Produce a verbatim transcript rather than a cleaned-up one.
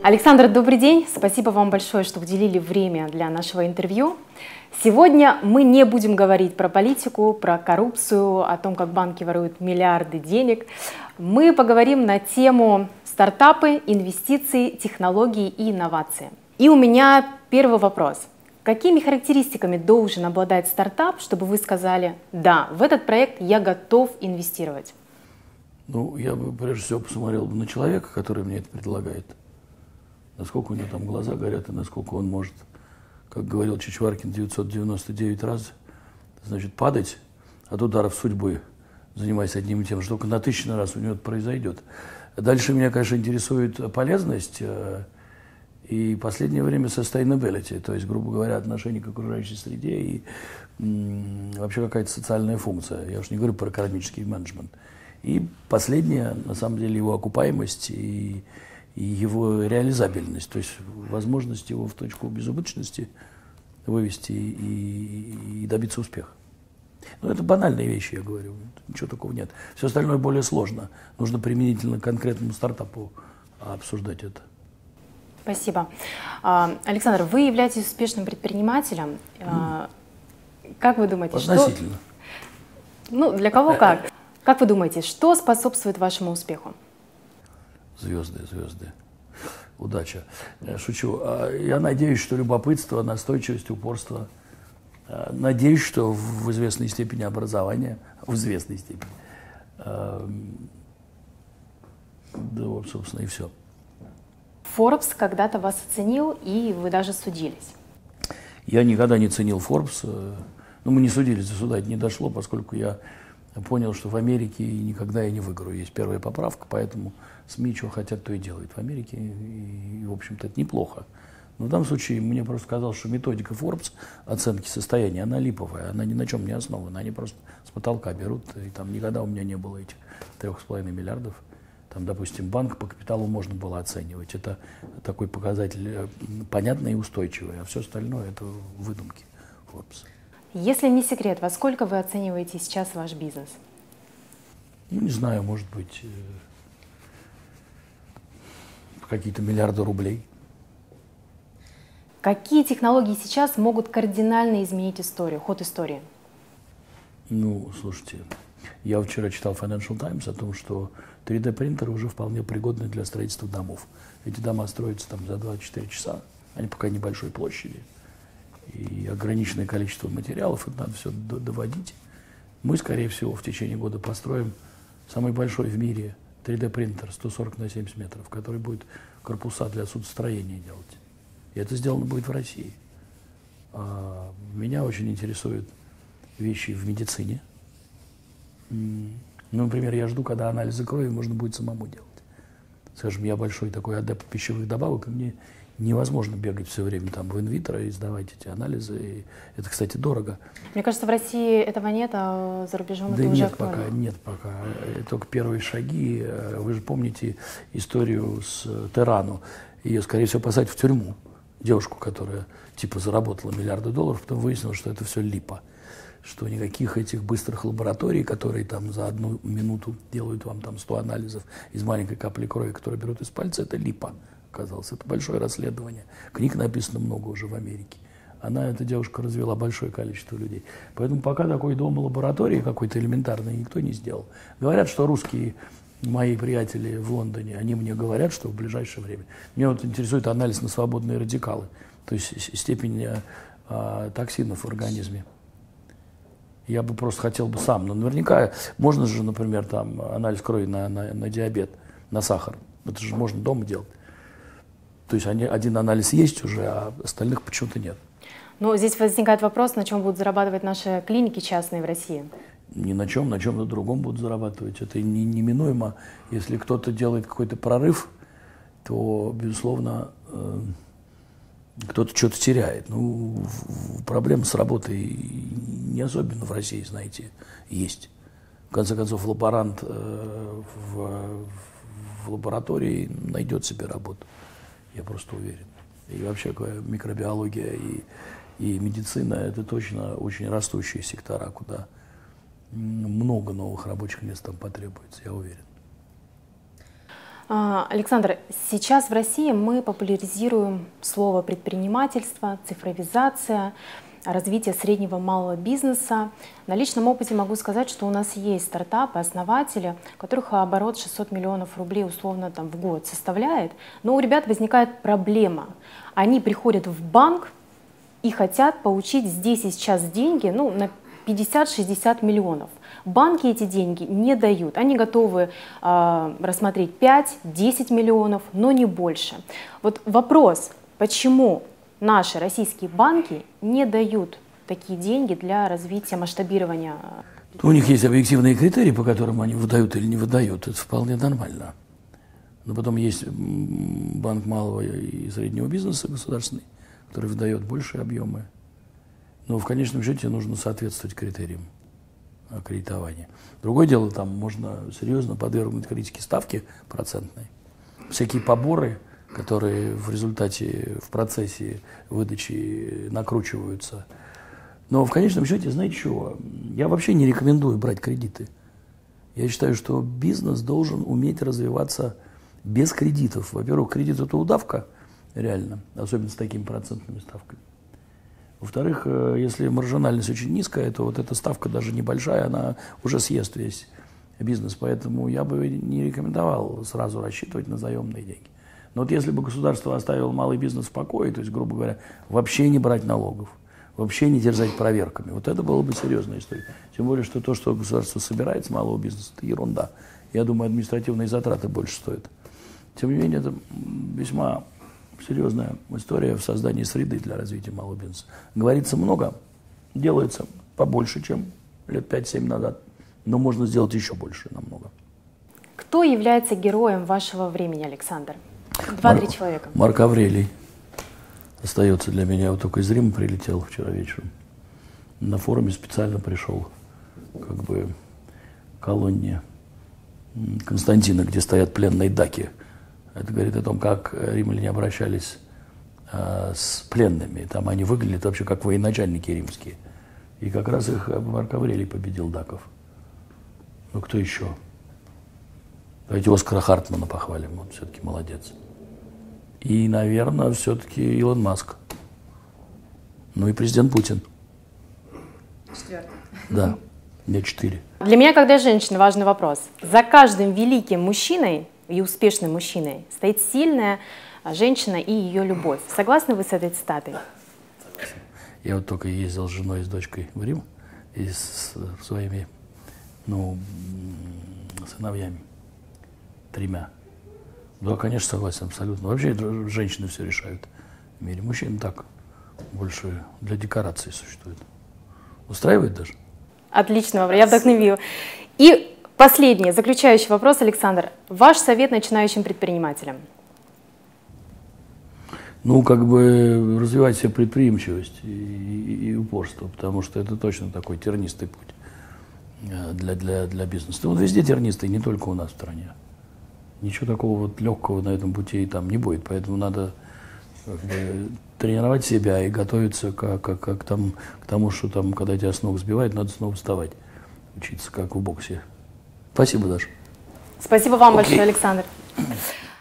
Александр, добрый день. Спасибо вам большое, что уделили время для нашего интервью. Сегодня мы не будем говорить про политику, про коррупцию, о том, как банки воруют миллиарды денег. Мы поговорим на тему стартапы, инвестиции, технологии и инновации. И у меня первый вопрос. Какими характеристиками должен обладать стартап, чтобы вы сказали: да, в этот проект я готов инвестировать? Ну, я бы прежде всего посмотрел бы на человека, который мне это предлагает. Насколько у него там глаза горят и насколько он может, как говорил Чичваркин девятьсот девяносто девять раз, значит, падать от ударов судьбы, занимаясь одним и тем же, только на тысячный раз у него это произойдет. Дальше меня, конечно, интересует полезность и в последнее время sustainability, то есть, грубо говоря, отношение к окружающей среде и м, вообще какая-то социальная функция. Я уж не говорю про экономический менеджмент. И последнее, на самом деле, его окупаемость и, и его реализабельность, то есть возможность его в точку безубыточности вывести и, и добиться успеха. Ну, это банальные вещи, я говорю, ничего такого нет. Все остальное более сложно. Нужно применительно к конкретному стартапу обсуждать это. Спасибо. Александр, вы являетесь успешным предпринимателем. Mm. Как вы думаете, Относительно. Что... Ну, для кого как? Как вы думаете, что способствует вашему успеху? Звезды, звезды. Удача. Шучу. Я надеюсь, что любопытство, настойчивость, упорство. Надеюсь, что в известной степени образование, в известной степени. Да, вот, собственно, и все. Forbes когда-то вас оценил, и вы даже судились. Я никогда не ценил Forbes. Ну, мы не судились, до суда это не дошло, поскольку я понял, что в Америке никогда я не выиграю. Есть первая поправка, поэтому СМИ что хотят, то и делают в Америке. И, в общем-то, это неплохо. Но в данном случае мне просто казалось, что методика Forbes оценки состояния, она липовая, она ни на чем не основана. Они просто с потолка берут, и там никогда у меня не было этих трех с половиной миллиардов. Там, допустим, банк по капиталу можно было оценивать. Это такой показатель понятный и устойчивый, а все остальное – это выдумки Forbes. Если не секрет, во сколько вы оцениваете сейчас ваш бизнес? Ну, не знаю, может быть, какие-то миллиарды рублей. Какие технологии сейчас могут кардинально изменить историю, ход истории? Ну, слушайте, я вчера читал Financial Times о том, что три дэ принтеры уже вполне пригодны для строительства домов. Эти дома строятся там за двадцать четыре часа, они пока небольшой площади. И ограниченное количество материалов, это надо все доводить. Мы, скорее всего, в течение года построим самый большой в мире три дэ принтер сто сорок на семьдесят метров, который будет корпуса для судостроения делать. И это сделано будет в России. А меня очень интересуют вещи в медицине. Ну, например, я жду, когда анализы крови можно будет самому делать. Скажем, я большой такой адепт пищевых добавок, и мне невозможно бегать все время там в инвитро и сдавать эти анализы. И это, кстати, дорого. Мне кажется, в России этого нет, а за рубежом да это уже нет актуально. пока, нет пока. Только первые шаги. Вы же помните историю с Терану. Ее, скорее всего, посадят в тюрьму. Девушку, которая типа заработала миллиарды долларов, потом выяснилось, что это все липа. Что никаких этих быстрых лабораторий, которые там за одну минуту делают вам там сто анализов из маленькой капли крови, которую берут из пальца, это липа. Оказалось, это большое расследование. Книг написано много уже в Америке. Она, эта девушка, развела большое количество людей. Поэтому пока такой дом лаборатории какой-то элементарный никто не сделал. Говорят, что русские мои приятели в Лондоне, они мне говорят, что в ближайшее время. Меня вот интересует анализ на свободные радикалы, то есть степень а, токсинов в организме. Я бы просто хотел бы сам, но наверняка можно же, например, там анализ крови на, на, на диабет, на сахар. Это же можно дома делать. То есть они, один анализ есть уже, а остальных почему-то нет. Ну, здесь возникает вопрос, на чем будут зарабатывать наши клиники частные в России? Ни на чем, на чем-то другом будут зарабатывать. Это не, неминуемо. Если кто-то делает какой-то прорыв, то, безусловно, э, кто-то что-то теряет. Ну, в, в, проблемы с работой не особенно в России, знаете, есть. В конце концов, лаборант э, в, в лаборатории найдет себе работу. Я просто уверен. И вообще микробиология и, и медицина – это точно очень растущие сектора, куда много новых рабочих мест там потребуется, я уверен. Александр, сейчас в России мы популяризируем слово предпринимательство, цифровизация, развитие среднего и малого бизнеса. На личном опыте могу сказать, что у нас есть стартапы, основатели, у которых оборот шестьсот миллионов рублей условно там, в год составляет, но у ребят возникает проблема. Они приходят в банк и хотят получить здесь и сейчас деньги ну, на пятьдесят-шестьдесят миллионов. Банки эти деньги не дают. Они готовы э, рассмотреть пять-десять миллионов, но не больше. Вот вопрос, почему наши российские банки не дают такие деньги для развития, масштабирования? У них есть объективные критерии, по которым они выдают или не выдают. Это вполне нормально. Но потом есть банк малого и среднего бизнеса государственный, который выдает большие объемы. Но в конечном счете нужно соответствовать критериям кредитования. Другое дело, там можно серьезно подвергнуть критике ставки процентной. Всякие поборы, которые в результате, в процессе выдачи накручиваются. Но в конечном счете, знаете чего? Я вообще не рекомендую брать кредиты. Я считаю, что бизнес должен уметь развиваться без кредитов. Во-первых, кредит – это удавка, реально, особенно с такими процентными ставками. Во-вторых, если маржинальность очень низкая, то вот эта ставка даже небольшая, она уже съест весь бизнес. Поэтому я бы не рекомендовал сразу рассчитывать на заемные деньги. Но вот если бы государство оставило малый бизнес в покое, то есть, грубо говоря, вообще не брать налогов, вообще не терзать проверками, вот это было бы серьезная история. Тем более, что то, что государство собирает с малого бизнеса, это ерунда. Я думаю, административные затраты больше стоят. Тем не менее, это весьма серьезная история в создании среды для развития малого бизнеса. Говорится много, делается побольше, чем лет пять-семь назад, но можно сделать еще больше намного. Кто является героем вашего времени, Александр? Два-три человека. Марк Аврелий остается для меня. Вот только из Рима прилетел вчера вечером. На форуме специально пришел как бы к колонне Константина, где стоят пленные даки. Это говорит о том, как римляне обращались э, с пленными. Там они выглядят вообще как военачальники римские. И как раз их Марк Аврелий победил даков. Ну, кто еще? Давайте Оскара Хартмана похвалим, он все-таки молодец. И, наверное, все-таки Илон Маск. Ну и президент Путин. Четвертый. Да, мне четыре. Для меня, когда женщина, важный вопрос. За каждым великим мужчиной и успешным мужчиной стоит сильная женщина и ее любовь. Согласны вы с этой цитатой? Согласен. Я вот только ездил с женой и с дочкой в Рим и с своими, ну, сыновьями. Тремя. Да, конечно, согласен, абсолютно. Вообще женщины все решают в мире. Мужчины так, больше для декорации существует. Устраивает даже? Отлично, я вдохновила. И последний, заключающий вопрос, Александр. Ваш совет начинающим предпринимателям? Ну, как бы развивать себе предприимчивость и, и, и упорство, потому что это точно такой тернистый путь для, для, для бизнеса. Ну, вот везде тернистый, не только у нас в стране. Ничего такого вот легкого на этом пути и там не будет, поэтому надо как бы тренировать себя и готовиться к, к, к, к, там, к тому, что там, когда тебя с ног сбивают, надо снова вставать, учиться как в боксе. Спасибо, Даша. Спасибо вам Окей. большое, Александр.